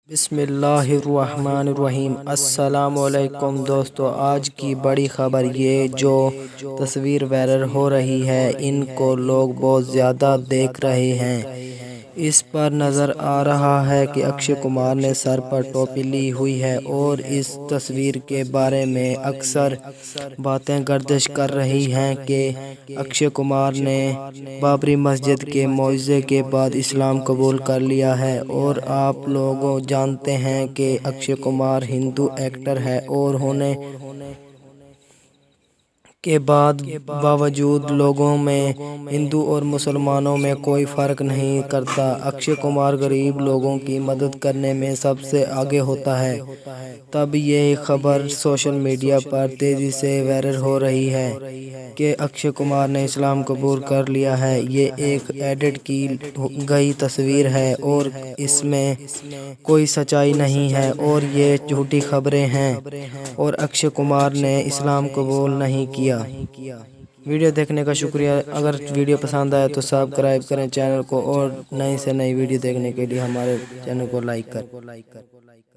بسم اللہ الرحمن الرحیم۔ السلام علیکم دوستو، آج کی بڑی خبر یہ جو تصویر وائرل ہو رہی ہے ان کو لوگ بہت زیادہ دیکھ رہے ہیں۔ اس پر نظر آ رہا ہے کہ اکشے کمار نے سر پر ٹوپی لی ہوئی ہے اور اس تصویر کے بارے میں اکثر باتیں گردش کر رہی ہیں کہ اکشے کمار نے بابری مسجد کے معجزے کے بعد اسلام قبول کر لیا ہے، اور آپ لوگ جانتے ہیں کہ اکشے کمار ہندو ایکٹر ہے اور ہونے کے باوجود لوگوں میں ہندو اور مسلمانوں میں کوئی فرق نہیں کرتا۔ اکشے کمار غریب لوگوں کی مدد کرنے میں سب سے آگے ہوتا ہے۔ تب یہ خبر سوشل میڈیا پر تیزی سے وائرل ہو رہی ہے کہ اکشے کمار نے اسلام قبول کر لیا ہے۔ یہ ایک ایڈٹ کی گئی تصویر ہے اور اس میں کوئی سچائی نہیں ہے اور یہ جھوٹی خبریں ہیں اور اکشے کمار نے اسلام قبول نہیں کیا۔ ویڈیو دیکھنے کا شکریہ۔ اگر ویڈیو پسند آئے تو سبسکرائب کریں چینل کو، اور نئی سے نئی ویڈیو دیکھنے کے لیے ہمارے چینل کو لائک کریں۔